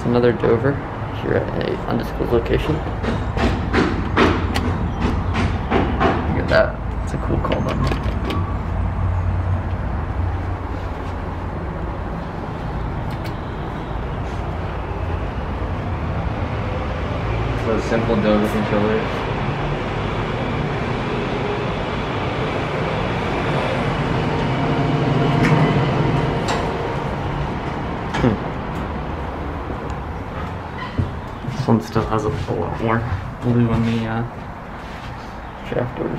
It's another Dover here at a undisclosed location. Look at that. It's a cool call button. So simple Dover controllers. This one still has a lot more blue on the shaft doors.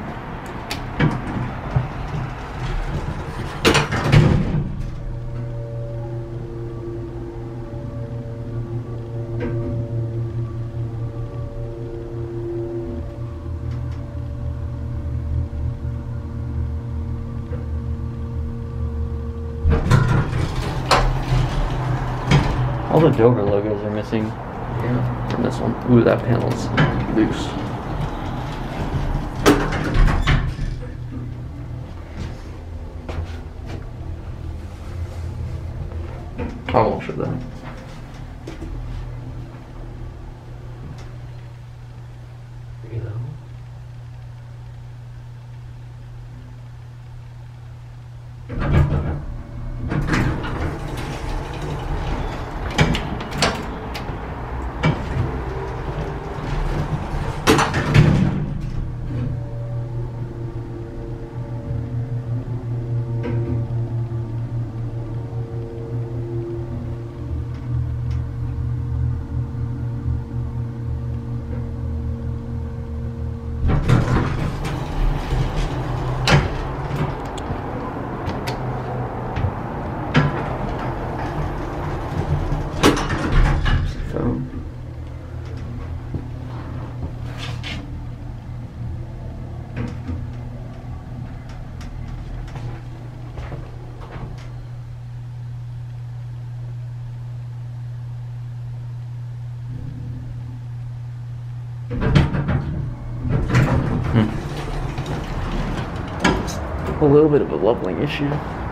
All the Dover logos are missing. Yeah, from this one. Ooh, that panel's loose. I won't show that. You know. A little bit of a leveling issue.